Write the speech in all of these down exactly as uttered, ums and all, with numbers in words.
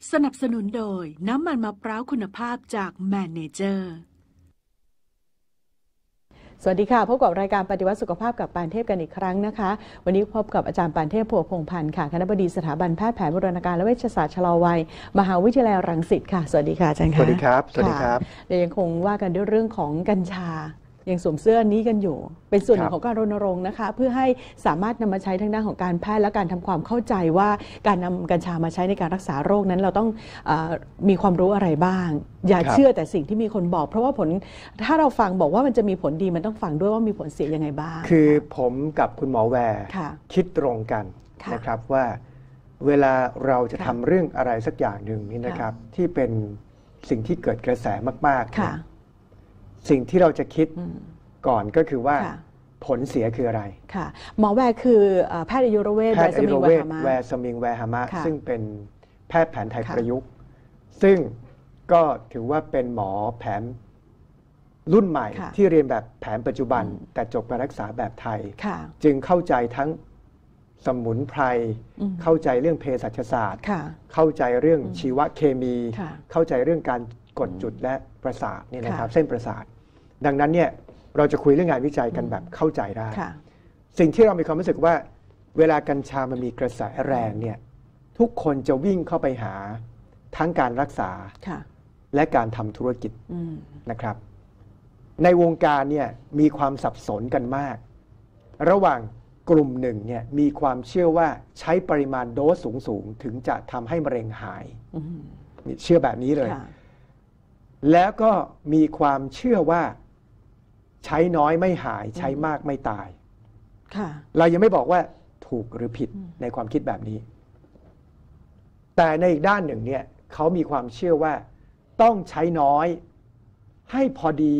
สนับสนุนโดยน้ำมันมะพร้าวคุณภาพจากแมนเนเจอร์สวัสดีค่ะพบกับรายการปฏิวัติสุขภาพกับปานเทพกันอีกครั้งนะคะวันนี้พบกับอาจารย์ปานเทพ พัวพงษ์พันธ์ค่ะคณบดีสถาบันแพทย์แผนโบราณการและเวชศาสตร์ชะลอวัยมหาวิทยาลัยรังสิตค่ะสวัสดีค่ะอาจารย์ค่ะสวัสดีครับสวัสดีครับเรายังคงว่ากันด้วยเรื่องของกัญชายังสวมเสื้อนี้กันอยู่เป็นส่วนหนึ่งของการรณรงค์นะคะเพื่อให้สามารถนำมาใช้ทางด้านของการแพทย์และการทำความเข้าใจว่าการนำกัญชามาใช้ในการรักษาโรคนั้นเราต้องเออมีความรู้อะไรบ้างอย่าเชื่อแต่สิ่งที่มีคนบอกเพราะว่าผลถ้าเราฟังบอกว่ามันจะมีผลดีมันต้องฟังด้วยว่ามีผลเสียยังไงบ้างคือผมกับคุณหมอแวร์คิดตรงกันนะครับว่าเวลาเราจะทำเรื่องอะไรสักอย่างหนึ่งนี่นะครับที่เป็นสิ่งที่เกิดกระแสมากๆสิ่งที่เราจะคิดก่อนก็คือว่าผลเสียคืออะไรค่ะหมอแวร์คือแพทย์อายุรเวชแพทย์อายุรเวชแวร์สมิงแวร์ฮามะซึ่งเป็นแพทย์แผนไทยประยุกต์ซึ่งก็ถือว่าเป็นหมอแผนรุ่นใหม่ที่เรียนแบบแผนปัจจุบันแต่จบการรักษาแบบไทยจึงเข้าใจทั้งสมุนไพรเข้าใจเรื่องเภสัชศาสตร์เข้าใจเรื่องชีวเคมีเข้าใจเรื่องการกดจุดและประสาทนี่นะครับเส้นประสาทดังนั้นเนี่ยเราจะคุยเรื่องงานวิจัยกันแบบเข้าใจได้สิ่งที่เรามีความรู้สึกว่าเวลากัญชามันมีกระแสแรงเนี่ยทุกคนจะวิ่งเข้าไปหาทั้งการรักษาและการทำธุรกิจนะครับในวงการเนี่ยมีความสับสนกันมากระหว่างกลุ่มหนึ่งเนี่ยมีความเชื่อว่าใช้ปริมาณโดสสูงๆถึงจะทำให้มะเร็งหายเชื่อแบบนี้เลยแล้วก็มีความเชื่อว่าใช้น้อยไม่หายใช้มากไม่ตายเรายังไม่บอกว่าถูกหรือผิดในความคิดแบบนี้แต่ในอีกด้านหนึ่งเนี่ยเขามีความเชื่อว่าต้องใช้น้อยให้พอดี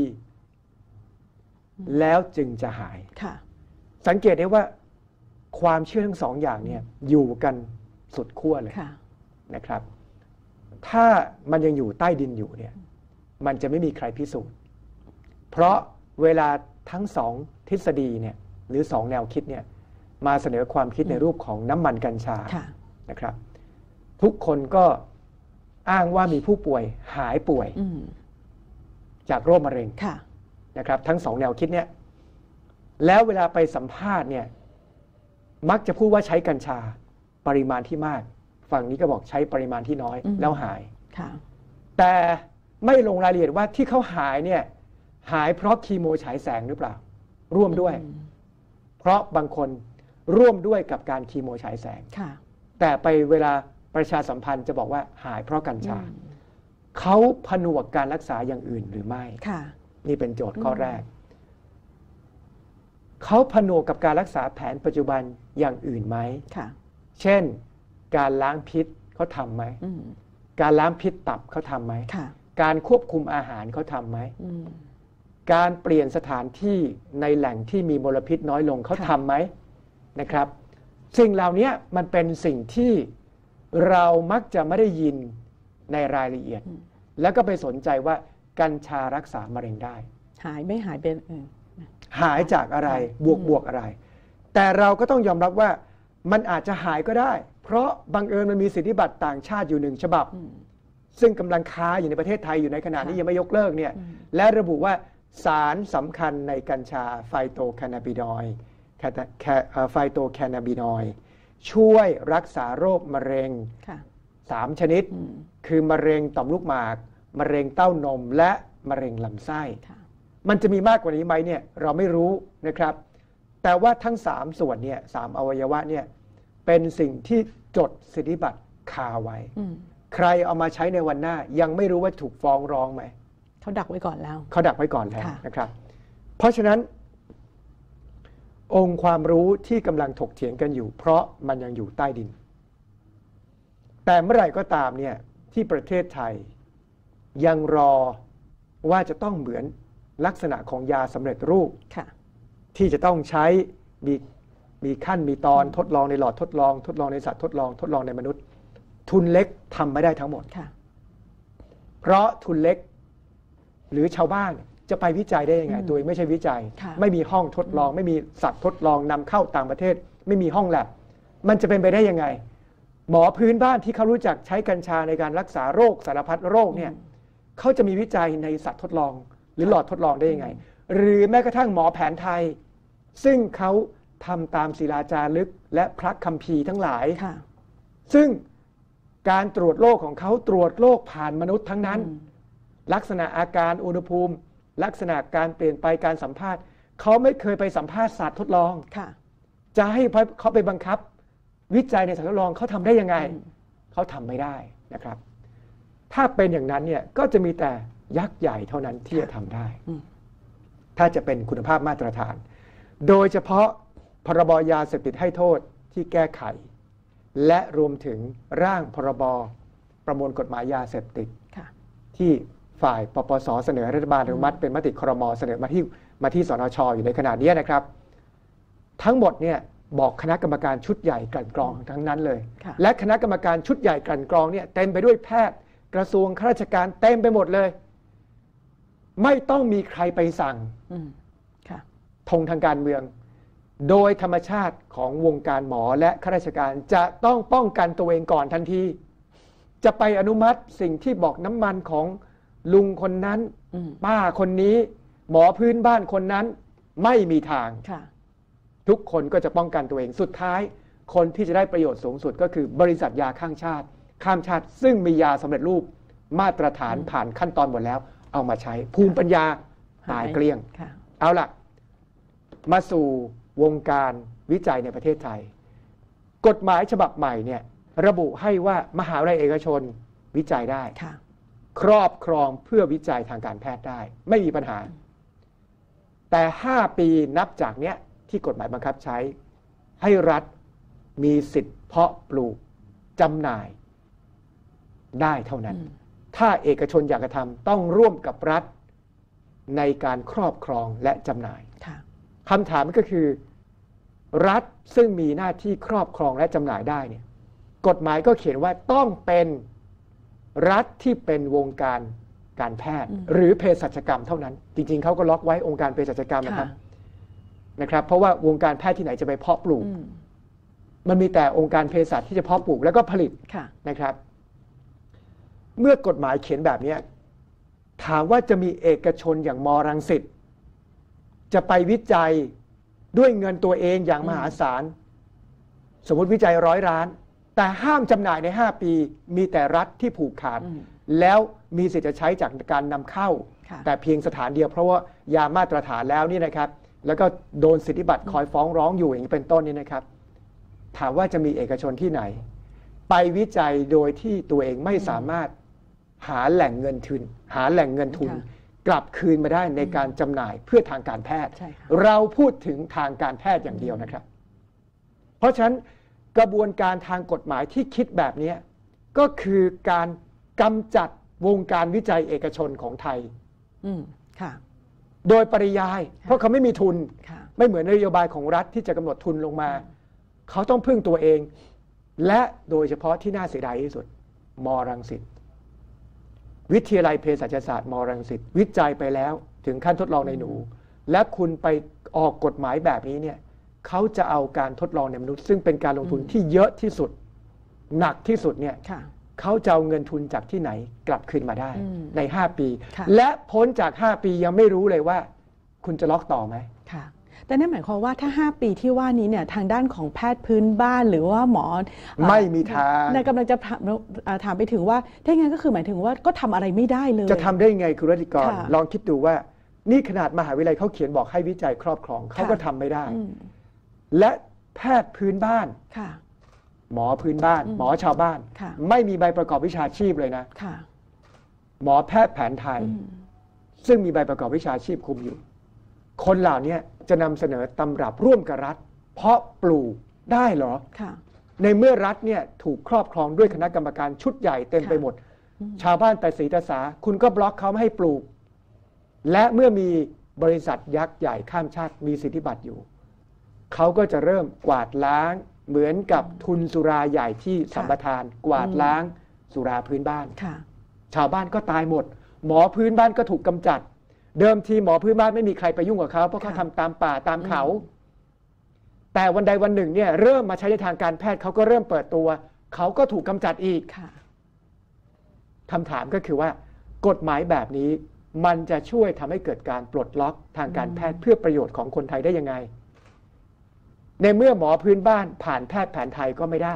แล้วจึงจะหายสังเกตได้ว่าความเชื่อทั้งสองอย่างเนี่ยอยู่กันสุดขั้วเลยนะครับถ้ามันยังอยู่ใต้ดินอยู่เนี่ยมันจะไม่มีใครพิสูจน์เพราะเวลาทั้งสองทฤษฎีเนี่ยหรือสองแนวคิดเนี่ยมาเสนอความคิดในรูปของน้ำมันกัญชานะครับทุกคนก็อ้างว่ามีผู้ป่วยหายป่วยจากโรคมะเร็งนะครับทั้งสองแนวคิดเนี่ยแล้วเวลาไปสัมภาษณ์เนี่ยมักจะพูดว่าใช้กัญชาปริมาณที่มากฝั่งนี้ก็บอกใช้ปริมาณที่น้อยแล้วหายแต่ไม่ลงรายละเอียดว่าที่เขาหายเนี่ยหายเพราะคีโมฉายแสงหรือเปล่าร่วมด้วยเพราะบางคนร่วมด้วยกับการคีโมฉายแสงแต่ไปเวลาประชาสัมพันธ์จะบอกว่าหายเพราะกัญชาเขาผนวกการรักษาอย่างอื่นหรือไม่นี่เป็นโจทย์ข้อแรกเขาผนวกกับการรักษาแผนปัจจุบันอย่างอื่นไหมเช่นการล้างพิษเขาทำไหมการล้างพิษตับเขาทำไหมการควบคุมอาหารเขาทำไหมการเปลี่ยนสถานที่ในแหล่งที่มีมลพิษน้อยลงเขาทำไหมนะครับสิ่งเหล่านี้มันเป็นสิ่งที่เรามักจะไม่ได้ยินในรายละเอียดแล้วก็ไปสนใจว่ากัญชารักษามะเร็งได้หายไม่หายเป็นหายจากอะไรบวกบวกอะไรแต่เราก็ต้องยอมรับว่ามันอาจจะหายก็ได้เพราะบังเอิญมันมีสิทธิบัตรต่างชาติอยู่หนึ่งฉบับซึ่งกำลังค้าอยู่ในประเทศไทยอยู่ในขณะนี้ยังไม่ยกเลิกเนี่ยและระบุว่าสารสำคัญในกัญชาไฟโตแคนาบินอยด์ไฟโตแคนาบินอยด์ช่วยรักษาโรคมะเร็งสามชนิดคือมะเร็งต่อมลูกหมากมะเร็งเต้านมและมะเร็งลำไส้มันจะมีมากกว่านี้ไหมเนี่ยเราไม่รู้นะครับแต่ว่าทั้งสามส่วนเนี่ยสามอวัยวะเนี่ยเป็นสิ่งที่จดสิทธิบัตรคาไว้ใครเอามาใช้ในวันหน้ายังไม่รู้ว่าถูกฟ้องร้องไหมเขาดักไว้ก่อนแล้วเขาดักไว้ก่อนแล้วนะครับเพราะฉะนั้นองค์ความรู้ที่กำลังถกเถียงกันอยู่เพราะมันยังอยู่ใต้ดินแต่เมื่อไหร่ก็ตามเนี่ยที่ประเทศไทยยังรอว่าจะต้องเหมือนลักษณะของยาสำเร็จรูปที่จะต้องใช้มีมีขั้นมีตอนทดลองในหลอดทดลองทดลองในสัตว์ทดลองทดลองในมนุษย์ทุนเล็กทำไม่ได้ทั้งหมดเพราะทุนเล็กหรือชาวบ้านจะไปวิจัยได้ยังไงโดยไม่ใช่วิจัยไม่มีห้องทดลองไม่มีสัตว์ทดลองนำเข้าต่างประเทศไม่มีห้องแลบมันจะเป็นไปได้ยังไงหมอพื้นบ้านที่เขารู้จักใช้กัญชาในการรักษาโรคสารพัดโรคเนี่ยเขาจะมีวิจัยในสัตว์ทดลองหรือหลอดทดลองได้ยังไงหรือแม้กระทั่งหมอแผนไทยซึ่งเขาทำตามศิลาจารึกและพระคัมภีร์ทั้งหลายซึ่งการตรวจโรคของเขาตรวจโรคผ่านมนุษย์ทั้งนั้นลักษณะอาการอุณหภูมิลักษณะการเปลี่ยนไปการสัมภาษณ์เขาไม่เคยไปสัมภาษณ์สัตว์ทดลองจะให้เขาไปบังคับวิจัยในสัตว์ทดลองเขาทำได้ยังไงเขาทำไม่ได้นะครับถ้าเป็นอย่างนั้นเนี่ยก็จะมีแต่ยักษ์ใหญ่เท่านั้นที่จะทำได้ถ้าจะเป็นคุณภาพมาตรฐานโดยเฉพาะพรบยาเสพติดให้โทษที่แก้ไขและรวมถึงร่างพรบประมวลกฎหมายยาเสพติดที่ฝ่ายปปสเสนอรัฐบาลอนุมัติเป็นมติครม.เสนอมาที่มาที่สนช.อยู่ในขณะนี้นะครับทั้งหมดเนี่ยบอกคณะกรรมการชุดใหญ่กลั่นกรองทั้งนั้นเลยและคณะกรรมการชุดใหญ่กลั่นกรองเนี่ยเต็มไปด้วยแพทย์กระทรวงข้าราชการเต็มไปหมดเลยไม่ต้องมีใครไปสั่งธงทางการเมืองโดยธรรมชาติของวงการหมอและข้าราชการจะต้องป้องกันตัวเองก่อนทันทีจะไปอนุมัติสิ่งที่บอกน้ำมันของลุงคนนั้นป้าคนนี้หมอพื้นบ้านคนนั้นไม่มีทางทุกคนก็จะป้องกันตัวเองสุดท้ายคนที่จะได้ประโยชน์สูงสุดก็คือบริษัทยาข้างชาติข้ามชาติซึ่งมียาสำเร็จรูปมาตรฐานผ่านขั้นตอนหมดแล้วเอามาใช้ภูมิปัญญาตายเกลี้ยงเอาล่ะมาสู่วงการวิจัยในประเทศไทยกฎหมายฉบับใหม่เนี่ยระบุให้ว่ามหาวิทยาลัยเอกชนวิจัยได้ครอบครองเพื่อวิจัยทางการแพทย์ได้ไม่มีปัญหาแต่ห้าปีนับจากเนี้ยที่กฎหมายบังคับใช้ให้รัฐมีสิทธิ์เพาะปลูกจำหน่ายได้เท่านั้นถ้าเอกชนอยากจะทำต้องร่วมกับรัฐในการครอบครองและจำหน่ายคำถามก็คือรัฐซึ่งมีหน้าที่ครอบครองและจำหน่ายได้เนี่ยกฎหมายก็เขียนว่าต้องเป็นรัฐที่เป็นวงการการแพทย์หรือเภสัชกรรมเท่านั้นจริงๆเขาก็ล็อกไว้องค์การเภสัชกรรมนะครับนะครับเพราะว่าวงการแพทย์ที่ไหนจะไปเพาะปลูกมันมีแต่องค์การเภสัชที่จะเพาะปลูกแล้วก็ผลิตนะครับเมื่อกฎหมายเขียนแบบนี้ถามว่าจะมีเอกชนอย่างมอรังสิตจะไปวิจัยด้วยเงินตัวเองอย่างมหาศาลสมมติวิจัยร้อยล้านแต่ห้ามจำหน่ายในห้าปีมีแต่รัฐที่ผูกขาดแล้วมีสิทธิ์จะใช้จากการนำเข้าแต่เพียงสถานเดียวเพราะว่ายามาตรฐานแล้วนี่นะครับแล้วก็โดนสิทธิบัตรคอยฟ้องร้องอยู่อย่างนี้เป็นต้นนี่นะครับถามว่าจะมีเอกชนที่ไหนไปวิจัยโดยที่ตัวเองไม่สามารถหาแหล่งเงินทุนหาแหล่งเงินทุนกลับคืนมาได้ในการจำหน่ายเพื่อทางการแพทย์เราพูดถึงทางการแพทย์อย่างเดียวนะครับเพราะฉะนั้นกระบวนการทางกฎหมายที่คิดแบบนี้ก็คือการกำจัดวงการวิจัยเอกชนของไทยโดยปริยายเพราะเขาไม่มีทุนไม่เหมือนนโยบายของรัฐที่จะกำหนดทุนลงมาเขาต้องพึ่งตัวเองและโดยเฉพาะที่น่าเสียดายที่สุดมรังสิตวิทยาลัยเภสัชศาสตร์มรังสิตวิจัยไปแล้วถึงขั้นทดลองในหนูและคุณไปออกกฎหมายแบบนี้เนี่ยเขาจะเอาการทดลองในมนุษย์ซึ่งเป็นการลงทุนที่เยอะที่สุดหนักที่สุดเนี่ยเขาจะเอาเงินทุนจากที่ไหนกลับคืนมาได้ในห้าปีและพ้นจากห้าปียังไม่รู้เลยว่าคุณจะล็อกต่อไหมค่ะแต่นั่นหมายความว่าถ้าห้าปีที่ว่านี้เนี่ยทางด้านของแพทย์พื้นบ้านหรือว่าหมอไม่มีทางในกำลังจะถามไปถึงว่าถ้าอย่างนั้นก็คือหมายถึงว่าก็ทำอะไรไม่ได้เลยจะทำได้ไงคุณรัติกรลองคิดดูว่านี่ขนาดมหาวิทยาลัยเขาเขียนบอกให้วิจัยครอบครองเขาก็ทำไม่ได้และแพทย์พื้นบ้านหมอพื้นบ้านหมอชาวบ้านไม่มีใบประกอบวิชาชีพเลยนะหมอแพทย์แผนไทยซึ่งมีใบประกอบวิชาชีพคุมอยู่คนเหล่านี้จะนำเสนอตำรับร่วมกับรัฐเพาะปลูกได้เหรอในเมื่อรัฐเนี่ยถูกครอบครองด้วยคณะกรรมการชุดใหญ่เต็มไปหมดชาวบ้านแต่สีตาสาคุณก็บล็อกเขาไม่ให้ปลูกและเมื่อมีบริษัทยักษ์ใหญ่ข้ามชาติมีสิทธิบัตรอยู่เขาก็จะเริ่มกวาดล้างเหมือนกับทุนสุราใหญ่ที่สัมปทานกวาดล้างสุราพื้นบ้านชาวบ้านก็ตายหมดหมอพื้นบ้านก็ถูกกำจัดเดิมทีหมอพื้นบ้านไม่มีใครไปยุ่งกับเขาเพราะเขาทำตามป่าตามเขาแต่วันใดวันหนึ่งเนี่ยเริ่มมาใช้ในทางการแพทย์เขาก็เริ่มเปิดตัวเขาก็ถูกกำจัดอีกคำถามก็คือว่ากฎหมายแบบนี้มันจะช่วยทำให้เกิดการปลดล็อกทางการแพทย์เพื่อประโยชน์ของคนไทยได้ยังไงในเมื่อหมอพื้นบ้านผ่านแพทย์แผนไทยก็ไม่ได้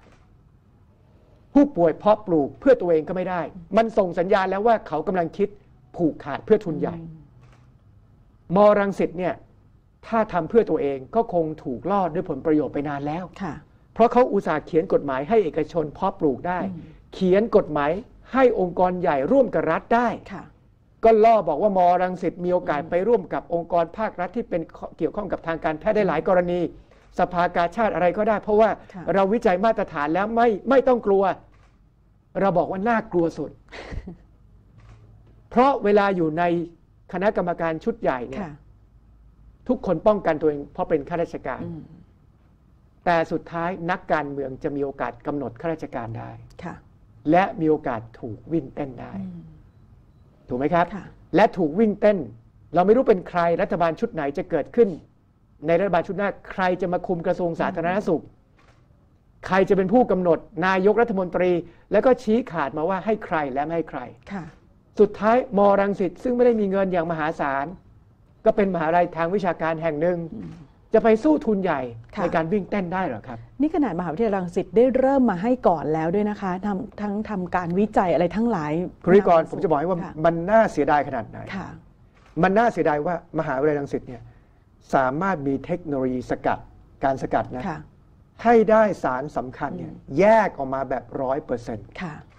ผู้ป่วยเพาะปลูกเพื่อตัวเองก็ไม่ได้มันส่งสัญญาณแล้วว่าเขากำลังคิดผูกขาดเพื่อทุนใหญ่มอรังสิตเนี่ยถ้าทำเพื่อตัวเองก็คงถูกล่อด้วยผลประโยชน์ไปนานแล้วเพราะเขาอุตส่าห์เขียนกฎหมายให้เอกชนเพาะปลูกได้เขียนกฎหมายให้องค์กรใหญ่ร่วมกับรัฐได้ก็ล่อบอกว่ามอรังสิตมีโอกาสไปร่วมกับองค์กรภาครัฐที่เป็นเกี่ยวข้องกับทางการแพทย์ได้หลายกรณีสภากาชาติอะไรก็ได้เพราะว่าเราวิจัยมาตรฐานแล้วไม่ไม่ต้องกลัวเราบอกว่าน่ากลัวสุด เพราะเวลาอยู่ในคณะกรรมการชุดใหญ่เนี่ยทุกคนป้องกันตัวเองเพราะเป็นข้าราชการแต่สุดท้ายนักการเมืองจะมีโอกาสกำหนดข้าราชการได้และมีโอกาสถูกวิ่งเต้นได้ถูกไหมครับและถูกวิ่งเต้นเราไม่รู้เป็นใครรัฐบาลชุดไหนจะเกิดขึ้นในรัฐบาลชุดหน้าใครจะมาคุมกระทรวงสาธารณสุขใครจะเป็นผู้กำหนดนายกรัฐมนตรีแล้วก็ชี้ขาดมาว่าให้ใครและไม่ให้ใครสุดท้ายมอรังสิตซึ่งไม่ได้มีเงินอย่างมหาศาลก็เป็นมหาวิทยาลัยทางวิชาการแห่งหนึ่งจะไปสู้ทุนใหญ่ในการวิ่งเต้นได้หรอครับนี่ขนาดมหาวิทยาลัยรังสิตได้เริ่มมาให้ก่อนแล้วด้วยนะคะทำทั้งทำการวิจัยอะไรทั้งหลายคุณริกรผมจะบอกให้ว่ามันน่าเสียดายขนาดไหนมันน่าเสียดายว่ามหาวิทยาลัยรังสิตเนี่ยสามารถมีเทคโนโลยีสกัดการสกัดนะให้ได้สารสำคัญเนี่ยแยกออกมาแบบร้อยเปอร์เซ็นต์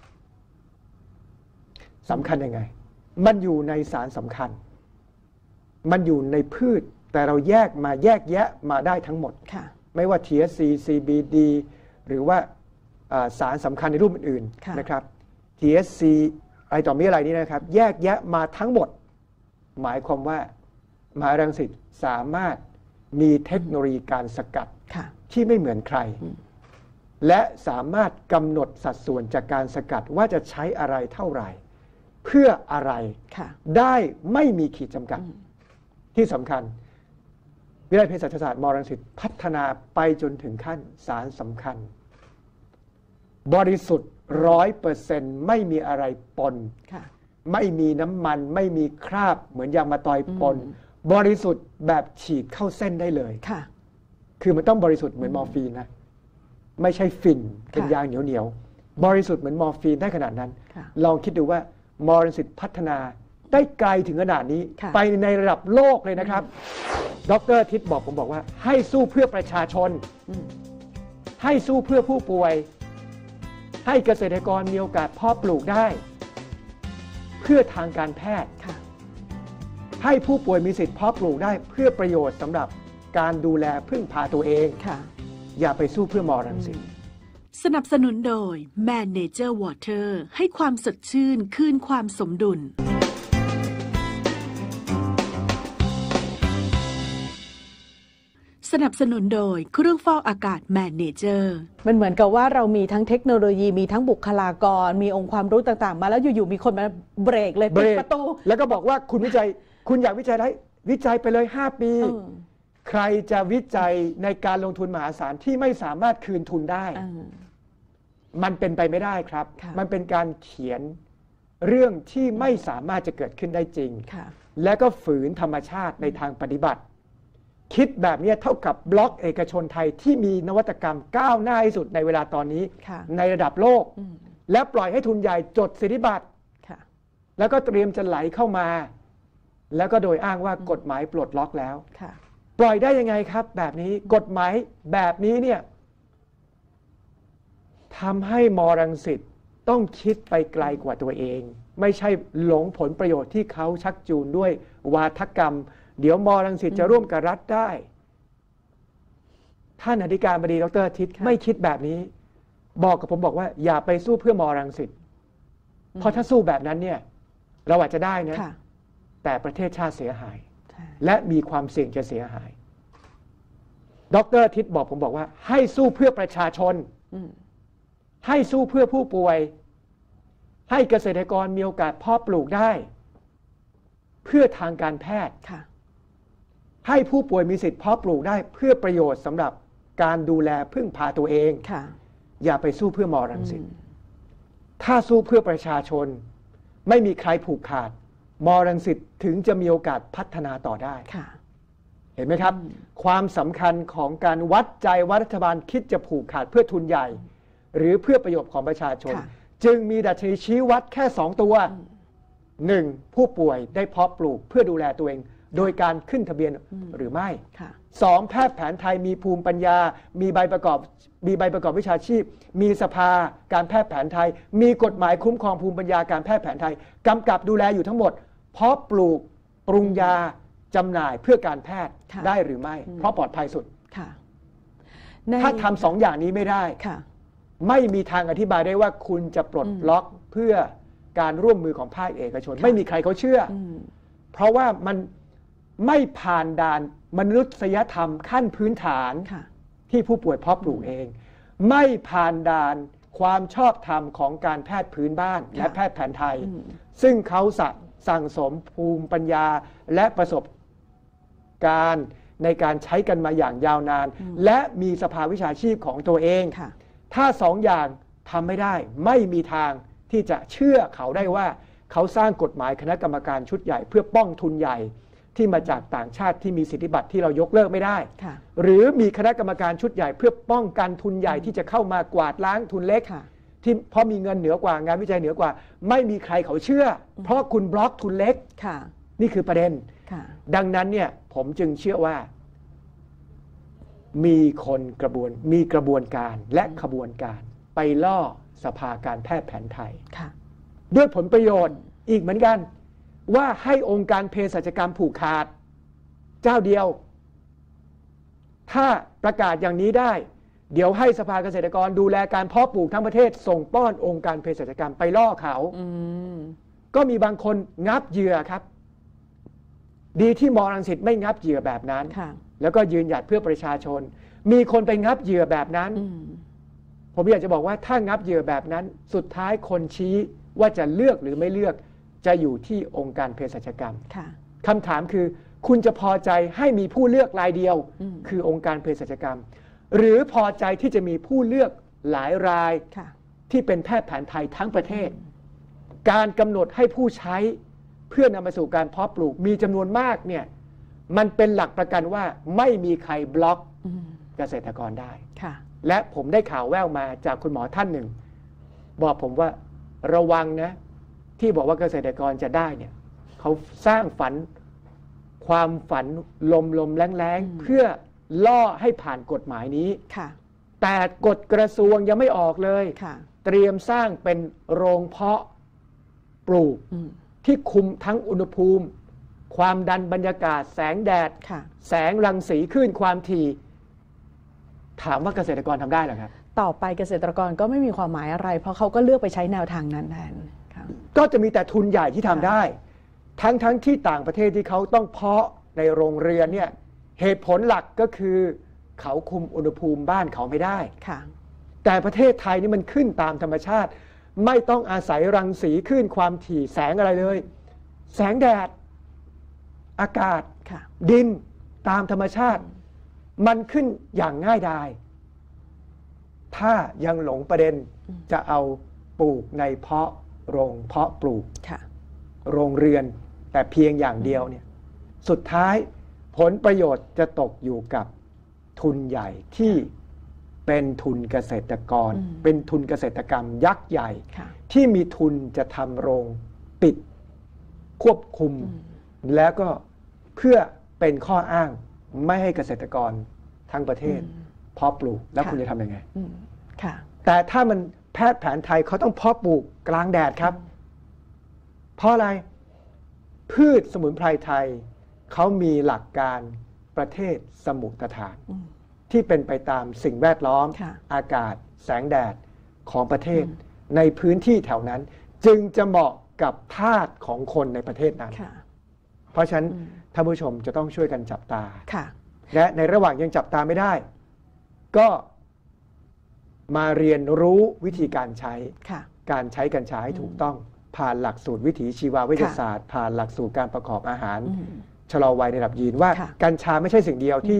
สำคัญยังไงมันอยู่ในสารสำคัญมันอยู่ในพืชแต่เราแยกมาแยกแยะมาได้ทั้งหมดไม่ว่า ที เอส ซี ซี บี ดี หรือว่าสารสำคัญในรูปอื่นๆนะครับ ที เอส ซี อะไรต่อมีอะไรนี้นะครับแยกแยะมาทั้งหมดหมายความว่ามหาวิทยาลัยรังสิตสามารถมีเทคโนโลยีการสกัดที่ไม่เหมือนใครและสามารถกำหนดสัดส่วนจากการสกัดว่าจะใช้อะไรเท่าไหร่เพื่ออะไรได้ไม่มีขีดจำกัดที่สำคัญวิทยาลัยเภสัชศาสตร์มอรังสิตพัฒนาไปจนถึงขั้นสารสำคัญบริสุทธิ์ร้อยเปอร์เซ็นต์ไม่มีอะไรปนไม่มีน้ำมันไม่มีคราบเหมือนยางมะตอยปนบริสุทธิ์แบบฉีดเข้าเส้นได้เลยคือมันต้องบริสุทธิ์เหมือนมอร์ฟีนนะไม่ใช่ฝิ่นเป็นยางเหนียวเหนียวบริสุทธิ์เหมือนมอร์ฟีนได้ขนาดนั้นลองคิดดูว่ามอรังสิตพัฒนาได้ไกลถึงขนาดนี้ไปในระดับโลกเลยนะครับดร.ทิศบอกผมบอกว่าให้สู้เพื่อประชาชนให้สู้เพื่อผู้ป่วยให้เกษตรกรมีโอกาสเพาะปลูกได้เพื่อทางการแพทย์ให้ผู้ป่วยมีสิทธิ์เพาะปลูกได้เพื่อประโยชน์สำหรับการดูแลพึ่งพาตัวเองอย่าไปสู้เพื่อมอรังสิตสนับสนุนโดย Man Nature Water ให้ความสดชื่นคืนความสมดุลสนับสนุนโดยเครื่องฟอกอากาศ Man Nature มันเหมือนกับว่าเรามีทั้งเทคโนโลยีมีทั้งบุคลากรมีองค์ความรู้ต่างๆมาแล้วอยู่ๆมีคนมาเบรกเลยปิดประตูแล้วก็บอกว่าคุณวิจัยคุณอยากวิจัยอะไรวิจัยไปเลยห้าปีใครจะวิจัยในการลงทุนมหาศาลที่ไม่สามารถคืนทุนได้มันเป็นไปไม่ได้ครับมันเป็นการเขียนเรื่องที่ไม่สามารถจะเกิดขึ้นได้จริงและก็ฝืนธรรมชาติในทางปฏิบัติคิดแบบนี้เท่ากับบล็อกเอกชนไทยที่มีนวัตกรรมก้าวหน้าที่สุดในเวลาตอนนี้ในระดับโลกและปล่อยให้ทุนใหญ่จดสิทธิบัตรแล้วก็เตรียมจะไหลเข้ามาแล้วก็โดยอ้างว่ากฎหมายปลดล็อกแล้วปล่อยได้ยังไงครับแบบนี้กฎหมายแบบนี้เนี่ยทำให้มอรังสิตต้องคิดไปไกลกว่าตัวเองไม่ใช่หลงผลประโยชน์ที่เขาชักจูงด้วยวาทกรรมเดี๋ยวมอรังสิตจะร่วมกับรัฐได้ท่านอธิการบดีดร.ทิศไม่คิดแบบนี้บอกกับผมบอกว่าอย่าไปสู้เพื่อมอรังสิตเพราะถ้าสู้แบบนั้นเนี่ยเราอาจจะได้นะแต่ประเทศชาติเสียหายและมีความเสี่ยงจะเสียหายดร.ทิศบอกผมบอกว่าให้สู้เพื่อประชาชนให้สู้เพื่อผู้ป่วยให้เกษตรกรมีโอกาสเพาะปลูกได้เพื่อทางการแพทย์ให้ผู้ป่วยมีสิทธิ์เพาะปลูกได้เพื่อประโยชน์สำหรับการดูแลพึ่งพาตัวเองอย่าไปสู้เพื่อมอรังสิตถ้าสู้เพื่อประชาชนไม่มีใครผูกขาดมอรังสิตถึงจะมีโอกาสพัฒนาต่อได้เห็นไหมครับความสำคัญของการวัดใจว่ารัฐบาลคิดจะผูกขาดเพื่อทุนใหญ่หรือเพื่อประโยชน์ของประชาชนจึงมีดัชนีชี้วัดแค่สองตัวหนึ่งผู้ป่วยได้เพาะปลูกเพื่อดูแลตัวเองโดยการขึ้นทะเบียนหรือไม่สองแพทย์แผนไทยมีภูมิปัญญามีใบประกอบมีใบประกอบวิชาชีพมีสภาการแพทย์แผนไทยมีกฎหมายคุ้มครองภูมิปัญญาการแพทย์แผนไทยกำกับดูแลอยู่ทั้งหมดเพาะปลูกปรุงยาจำหน่ายเพื่อการแพทย์ได้หรือไม่เพราะปลอดภัยสุดถ้าทำสองอย่างนี้ไม่ได้ไม่มีทางอธิบายได้ว่าคุณจะปลดล็อกเพื่อการร่วมมือของภาคเอกชนไม่มีใครเขาเชื่อเพราะว่ามันไม่ผ่านด่านมนุษยธรรมขั้นพื้นฐานที่ผู้ป่วยเพาะปลูกเองไม่ผ่านด่านความชอบธรรมของการแพทย์พื้นบ้านและแพทย์แผนไทยซึ่งเขาสั่งสมภูมิปัญญาและประสบการณ์ในการใช้กันมาอย่างยาวนานและมีสภาวิชาชีพของตัวเองถ้าสองอย่างทำไม่ได้ไม่มีทางที่จะเชื่อเขาได้ว่าเขาสร้างกฎหมายคณะกรรมการชุดใหญ่เพื่อป้องทุนใหญ่ที่มาจากต่างชาติที่มีสิทธิบัตรที่เรายกเลิกไม่ได้หรือมีคณะกรรมการชุดใหญ่เพื่อป้องกันทุนใหญ่ที่จะเข้ามากวาดล้างทุนเล็กที่เพราะมีเงินเหนือกว่างานวิจัยเหนือกว่าไม่มีใครเขาเชื่อเพราะคุณบล็อกทุนเล็กนี่คือประเด็นดังนั้นเนี่ยผมจึงเชื่อว่ามีคนกระบวนมีกระบวนการและขบวนการไปล่อสภาการแพทย์แผนไทยด้วยผลประโยชน์อีกเหมือนกันว่าให้องค์การเภสัชกรรมผูกขาดเจ้าเดียวถ้าประกาศอย่างนี้ได้เดี๋ยวให้สภาเกษตรกรดูแลการเพาะปลูกทั้งประเทศส่งป้อนองค์การเภสัชกรรมไปล่อเขาก็มีบางคนงับเหยื่อครับดีที่มอรังสิตไม่งับเหยื่อแบบนั้นแล้วก็ยืนหยัดเพื่อประชาชนมีคนไปงับเหยื่อแบบนั้นผมอยากจะบอกว่าถ้างับเหยื่อแบบนั้นสุดท้ายคนชี้ว่าจะเลือกหรือไม่เลือกจะอยู่ที่องค์การเภสัชกรรมคำถามคือคุณจะพอใจให้มีผู้เลือกรายเดียวคือองค์การเภสัชกรรมหรือพอใจที่จะมีผู้เลือกหลายรายที่เป็นแพทย์แผนไทยทั้งประเทศการกำหนดให้ผู้ใช้เพื่อนำมาสู่การเพาะปลูกมีจำนวนมากเนี่ยมันเป็นหลักประกันว่าไม่มีใครบล็อกเกษตรกรได้และผมได้ข่าวแว่วมาจากคุณหมอท่านหนึ่งบอกผมว่าระวังนะที่บอกว่าเกษตรกรจะได้เนี่ยเขาสร้างฝันความฝันลมลมแรงแรงเพื่อล่อให้ผ่านกฎหมายนี้แต่กฎกระทรวงยังไม่ออกเลยเตรียมสร้างเป็นโรงเพาะปลูกที่คุมทั้งอุณหภูมิความดันบรรยากาศแสงแดดแสงรังสีคลื่นความถี่ถามว่าเกษตรกรทำได้หรือครับต่อไปเกษตรกรก็ไม่มีความหมายอะไรเพราะเขาก็เลือกไปใช้แนวทางนั้นแทนก็จะมีแต่ทุนใหญ่ที่ทำได้ทั้งทั้งที่ต่างประเทศที่เขาต้องเพาะในโรงเรือนเนี่ยเหตุผลหลักก็คือเขาคุมอุณหภูมิบ้านเขาไม่ได้แต่ประเทศไทยนี่มันขึ้นตามธรรมชาติไม่ต้องอาศัยรังสีคลื่นความถี่แสงอะไรเลยแสงแดดอากาศดินตามธรรมชาติมันขึ้นอย่างง่ายดายถ้ายังหลงประเด็นจะเอาปลูกในเพาะโรงเพาะปลูกโรงเรือนแต่เพียงอย่างเดียวเนี่ยสุดท้ายผลประโยชน์จะตกอยู่กับทุนใหญ่ที่เป็นทุนเกษตรกรเป็นทุนเกษตรกรรมยักษ์ใหญ่ที่มีทุนจะทำโรงปิดควบคุมแล้วก็เพื่อเป็นข้ออ้างไม่ให้เกษตรกรทั้งประเทศเพาะปลูกแล้วคุณจะทำยังไงแต่ถ้ามันแพทย์แผนไทยเขาต้องเพาะปลูกกลางแดดครับเพราะอะไรพืชสมุนไพรไทยเขามีหลักการประเทศสมุทรฐานที่เป็นไปตามสิ่งแวดล้อมอากาศแสงแดดของประเทศในพื้นที่แถวนั้นจึงจะเหมาะกับธาตุของคนในประเทศนั้นเพราะฉะนั้นท่านผู้ชมจะต้องช่วยกันจับตาและในระหว่างยังจับตาไม่ได้ก็มาเรียนรู้วิธีการใช้การใช้กัญชาให้ถูกต้องผ่านหลักสูตรวิถีชีววิทยาศาสตร์ผ่านหลักสูตรการประกอบอาหารชะลอวัยในระดับยีนว่ากัญชาไม่ใช่สิ่งเดียวที่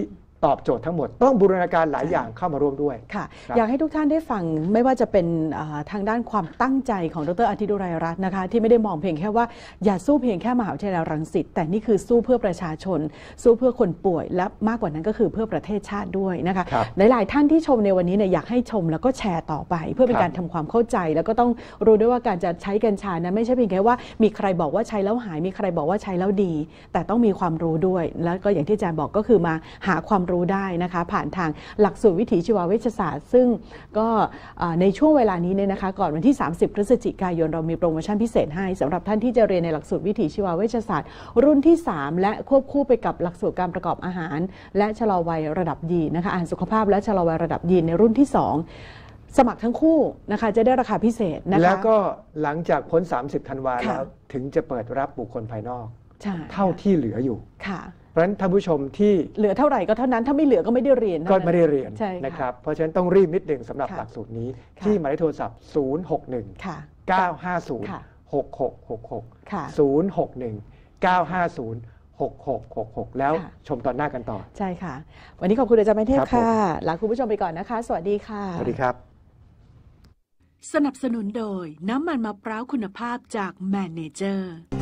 ตอบโจทย์ทั้งหมดต้องบูรณาการหลายอย่างเข้ามาร่วมด้วยค่ะครับอยากให้ทุกท่านได้ฟังไม่ว่าจะเป็นทางด้านความตั้งใจของดรอาทิตย์อุไรรัตน์นะคะที่ไม่ได้มองเพียงแค่ว่าอย่าสู้เพียงแค่มหาวิทยาลัยรังสิตแต่นี่คือสู้เพื่อประชาชนสู้เพื่อคนป่วยและมากกว่านั้นก็คือเพื่อประเทศชาติด้วยนะคะหลายๆท่านที่ชมในวันนี้เนี่ยอยากให้ชมแล้วก็แชร์ต่อไปเพื่อเป็นการทำความเข้าใจแล้วก็ต้องรู้ด้วยว่าการจะใช้กัญชานั้นไม่ใช่เพียงแค่ว่ามีใครบอกว่าใช้แล้วหายมีใครบอกว่าใช้แล้วดีแต่ต้องมีความรู้ด้วยแล้วก็อย่างที่อาจารย์บอกก็คือมาหาความรู้ได้นะคะผ่านทางหลักสูตรวิถีชีวเวชศาสตร์ซึ่งก็ในช่วงเวลานี้เนี่ยนะคะก่อนวันที่สามสิบพฤศจิกายนเรามีโปรโมชั่นพิเศษให้สำหรับท่านที่จะเรียนในหลักสูตรวิถีชีวเวชศาสตร์รุ่นที่สามและควบคู่ไปกับหลักสูตรการประกอบอาหารและชะลอวัยระดับยีนนะคะอาหารสุขภาพและชะลอวัยระดับยีนในรุ่นที่สองสมัครทั้งคู่นะคะจะได้ราคาพิเศษนะคะแล้วก็หลังจากพ้นสามสิบธันวาแล้วถึงจะเปิดรับบุคคลภายนอกเท่าที่เหลืออยู่ค่ะเพราะฉะนั้นท่านผู้ชมที่เหลือเท่าไหร่ก็เท่านั้นถ้าไม่เหลือก็ไม่ได้เรียนก็ไม่ได้เรียนนะครับเพราะฉะนั้นต้องรีบนิดหนึ่งสำหรับหลักสูตรนี้ที่หมายเลขโทรศัพท์ศูนย์ หก หนึ่ง เก้า ห้า ศูนย์ หก หก หก หก ศูนย์ หก หนึ่ง เก้า ห้า ศูนย์ หก หก หก หกแล้วชมตอนหน้ากันต่อใช่ค่ะวันนี้ขอบคุณอาจารย์ไมเทพค่ะลาคุณผู้ชมไปก่อนนะคะสวัสดีค่ะสวัสดีครับสนับสนุนโดยน้ำมันมะพร้าวคุณภาพจากแมนเนเจอร์